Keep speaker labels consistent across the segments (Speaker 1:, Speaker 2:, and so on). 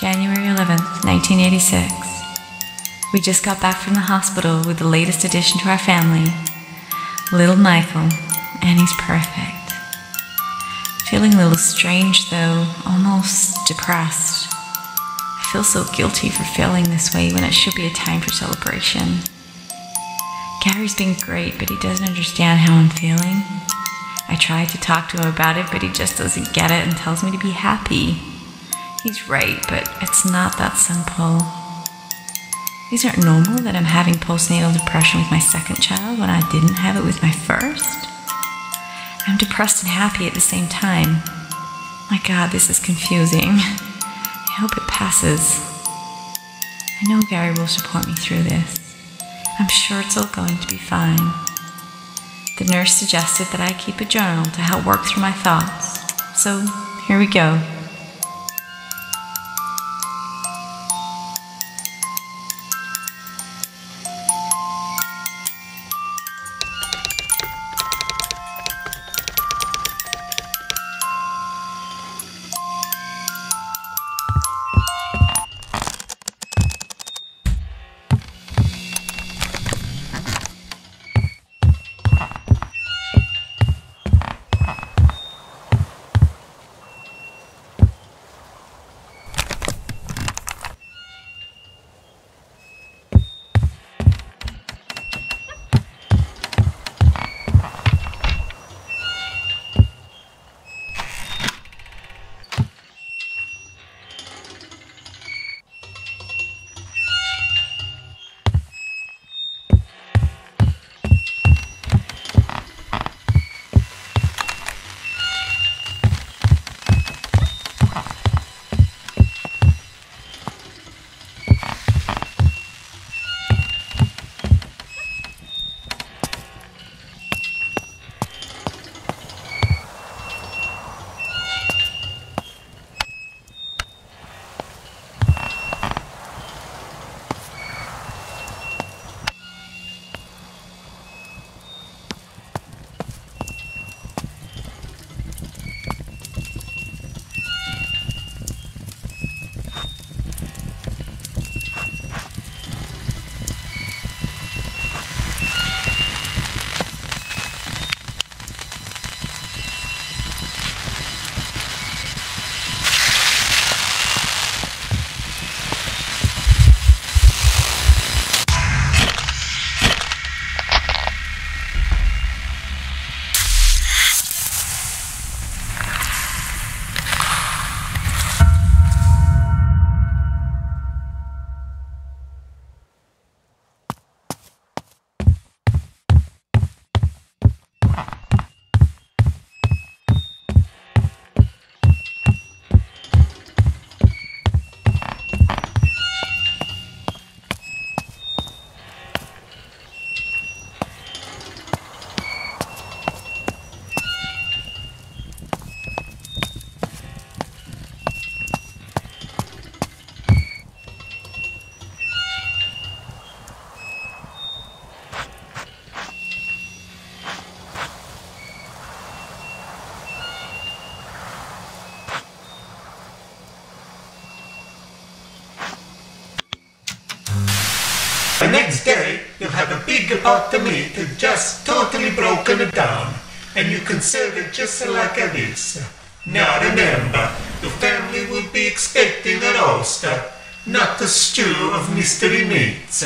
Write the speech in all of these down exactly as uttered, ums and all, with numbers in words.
Speaker 1: January eleventh, nineteen eighty-six. We just got back from the hospital with the latest addition to our family, little Michael, and he's perfect. Feeling a little strange though, almost depressed. I feel so guilty for feeling this way when it should be a time for celebration. Gary's been great, but he doesn't understand how I'm feeling. I tried to talk to him about it, but he just doesn't get it and tells me to be happy. He's right, but it's not that simple. These aren't normal that I'm having postnatal depression with my second child when I didn't have it with my first. I'm depressed and happy at the same time. My God, this is confusing. I hope it passes. I know Gary will support me through this. I'm sure it's all going to be fine. The nurse suggested that I keep a journal to help work through my thoughts. So, here we go.
Speaker 2: The next day, you'll have a big pot of meat just totally broken down, and you can serve it just like this. Now remember, your family will be expecting a roast, not a stew of mystery meats.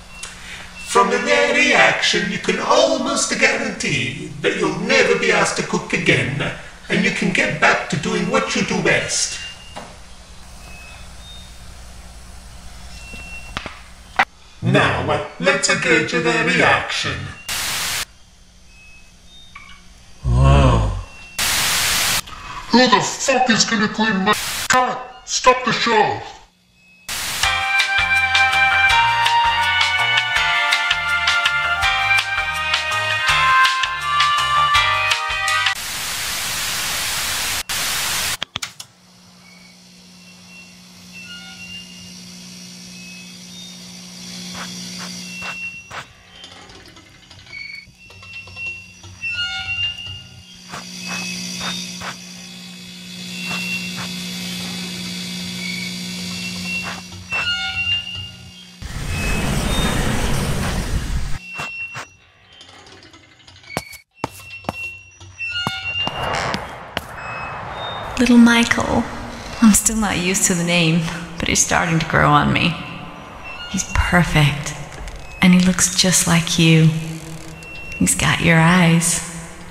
Speaker 2: From their reaction, you can almost guarantee that you'll never be asked to cook again, and you can get back to doing what you do best. Now, let's gauge their reaction.
Speaker 3: Oh. Who the fuck is gonna clean my... Cut! Stop the show!
Speaker 1: little Michael. I'm still not used to the name, but he's starting to grow on me. He's perfect, and he looks just like you. He's got your eyes.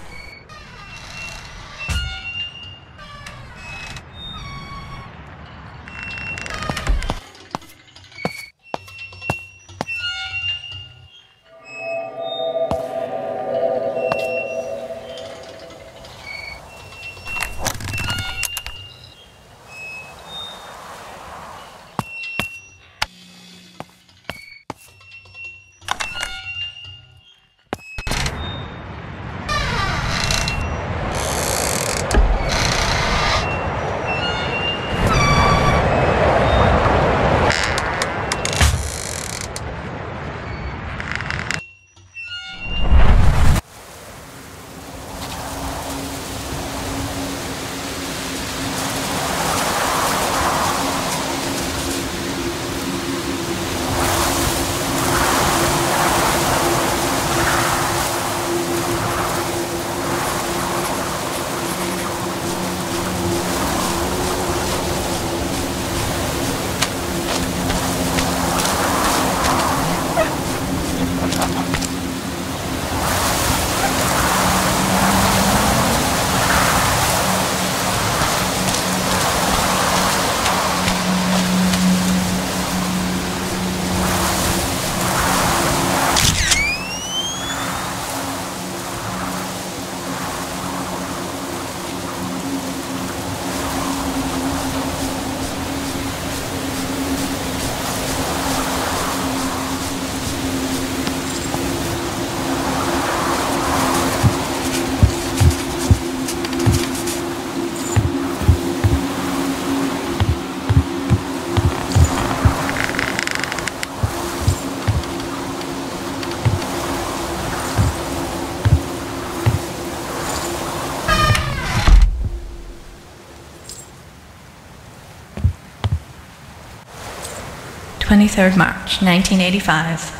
Speaker 1: twenty-third March, nineteen eighty-five.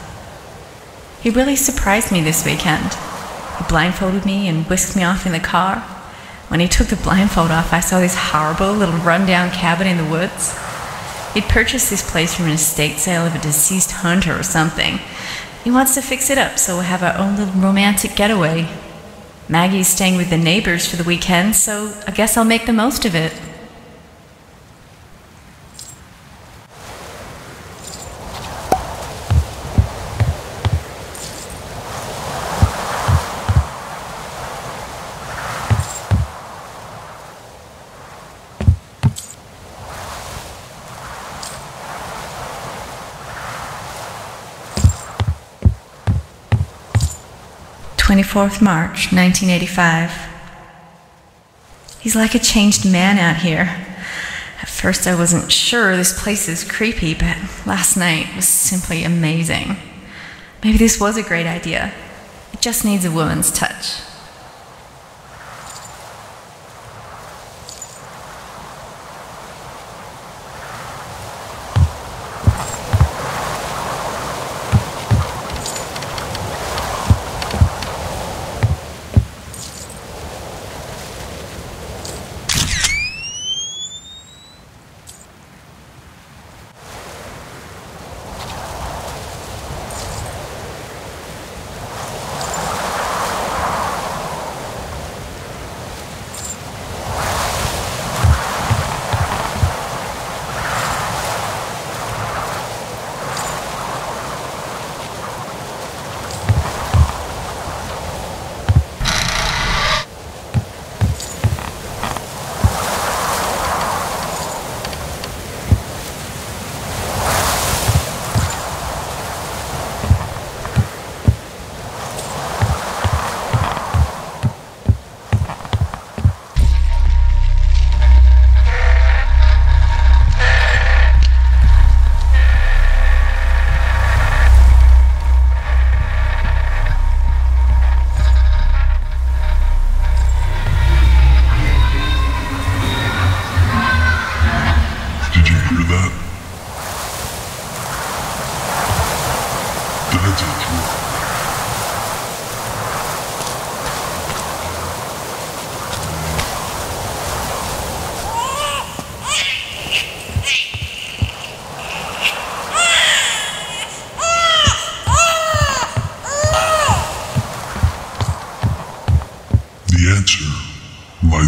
Speaker 1: He really surprised me this weekend. He blindfolded me and whisked me off in the car. When he took the blindfold off, I saw this horrible little rundown cabin in the woods. He'd purchased this place from an estate sale of a deceased hunter or something. He wants to fix it up so we'll have our own little romantic getaway. Maggie's staying with the neighbors for the weekend, so I guess I'll make the most of it. twenty-fourth March, nineteen eighty-five. He's like a changed man out here. At first I wasn't sure this place is creepy, but last night was simply amazing. Maybe this was a great idea. It just needs a woman's touch.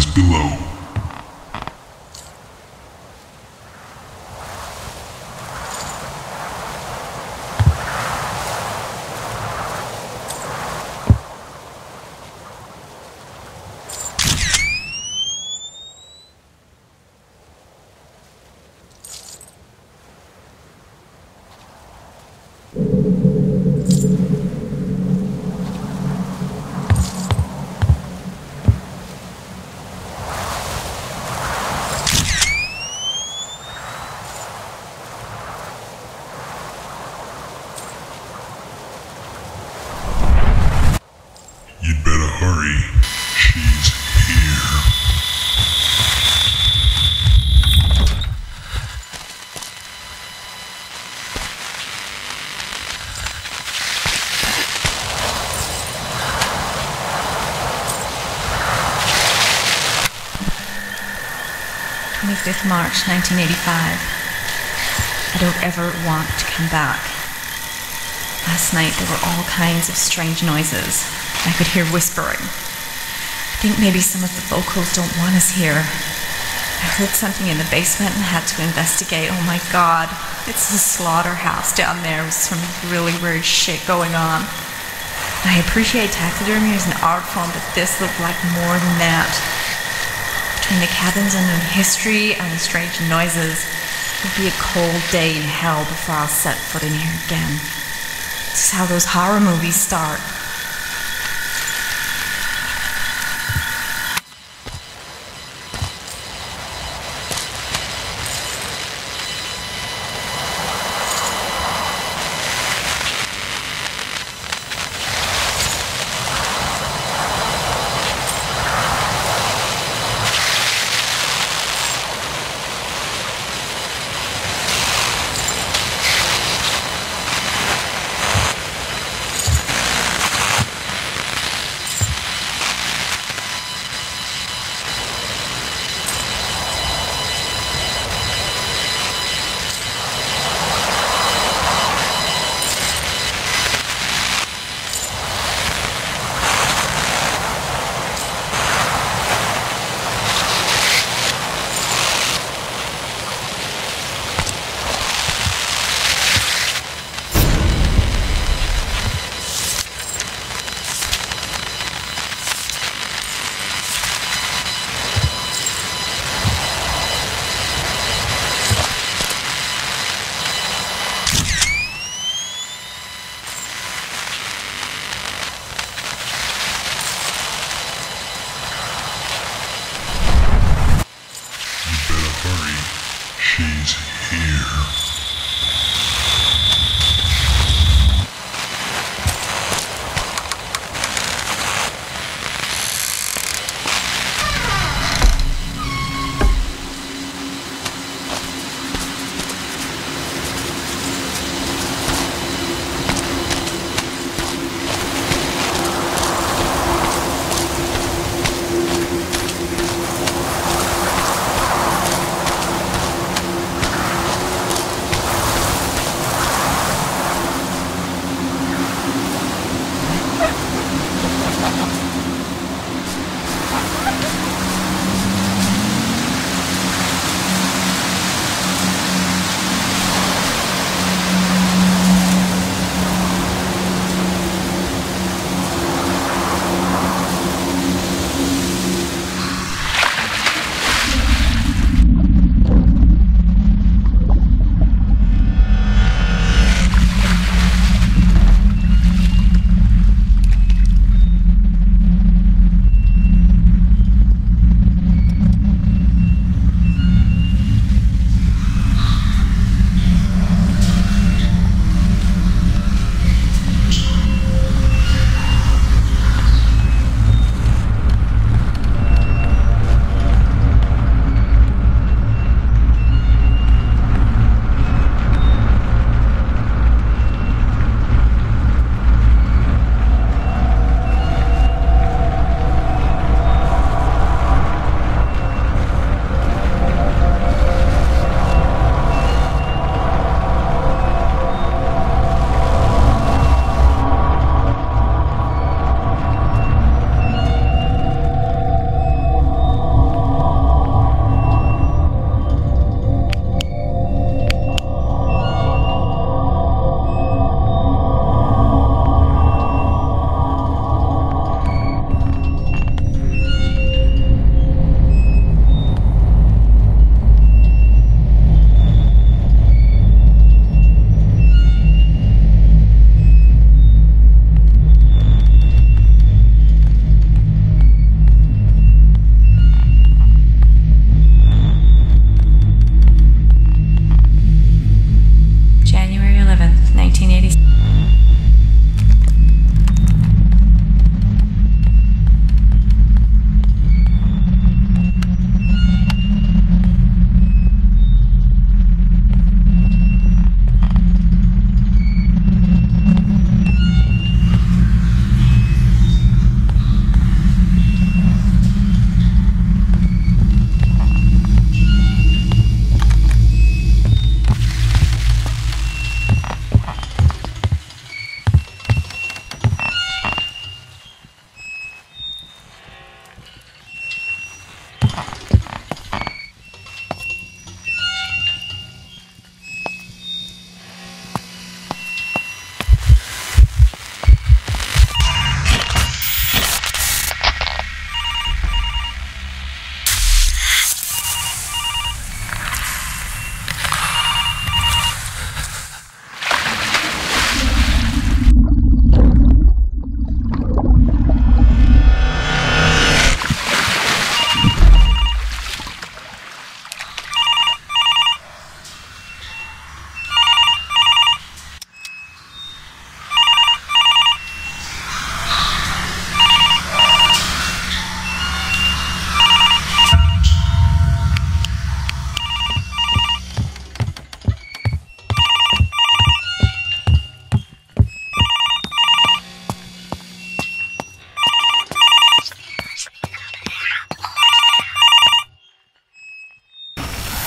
Speaker 3: is below. You'd better hurry. She's here.
Speaker 1: twenty-fifth March nineteen eighty-five. I don't ever want to come back. Last night there were all kinds of strange noises. I could hear whispering. I think maybe some of the vocals don't want us here. I heard something in the basement and had to investigate. Oh my God, it's the slaughterhouse down there with some really weird shit going on. I appreciate taxidermy as an art form, but this looked like more than that. Between the cabin's unknown history and the strange noises, it would be a cold day in hell before I'll set foot in here again. This is how those horror movies start.
Speaker 3: She's here.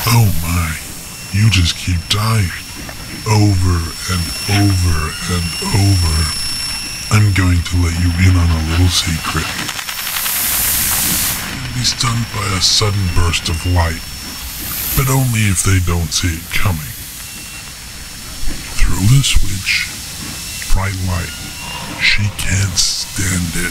Speaker 3: Oh my, you just keep dying. Over and over and over. I'm going to let you in on a little secret. You'll be stunned by a sudden burst of light, but only if they don't see it coming. Through the switch, bright light. She can't stand it.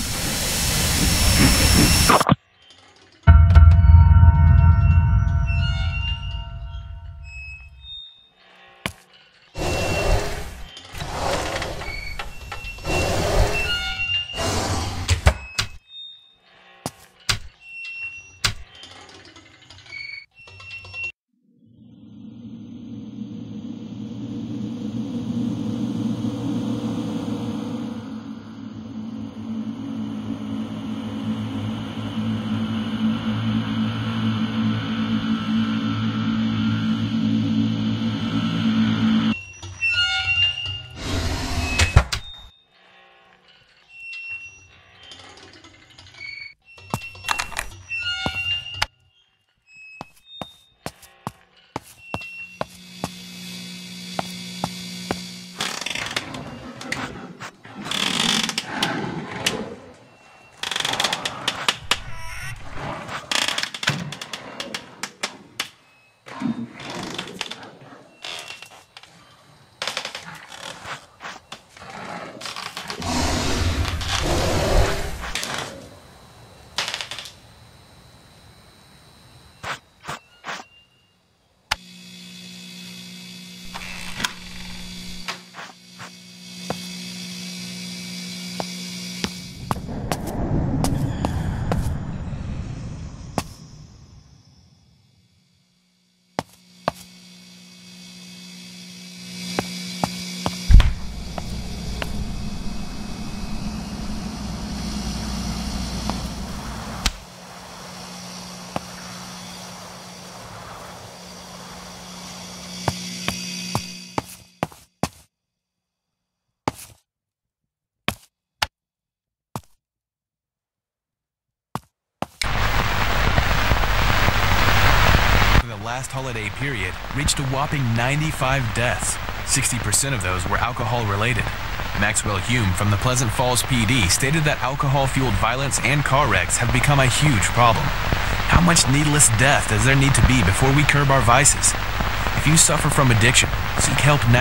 Speaker 4: Last holiday period reached a whopping ninety-five deaths. sixty percent of those were alcohol-related. Maxwell Hume from the Pleasant Falls P D stated that alcohol-fueled violence and car wrecks have become a huge problem. How much needless death does there need to be before we curb our vices? If you suffer from addiction, seek help now.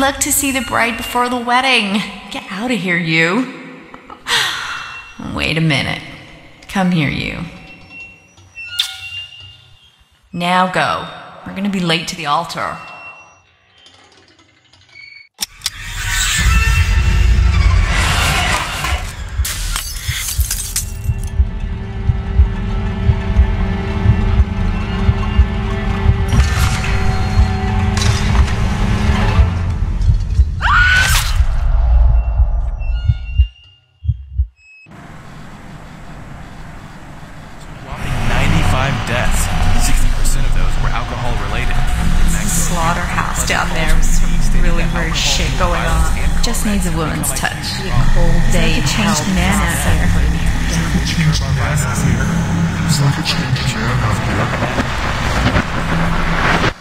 Speaker 1: look to see the bride before the wedding. Get out of here, you. Wait a minute. Come here, you. Now go. We're gonna be late to the altar.
Speaker 4: Deaths. sixty percent of those were alcohol related.
Speaker 1: Slaughterhouse down there with some really weird shit going on. Just needs a woman's touch.
Speaker 5: Be a cold day
Speaker 1: They changed man out there.
Speaker 3: Change the man out here. It's like a change man out here.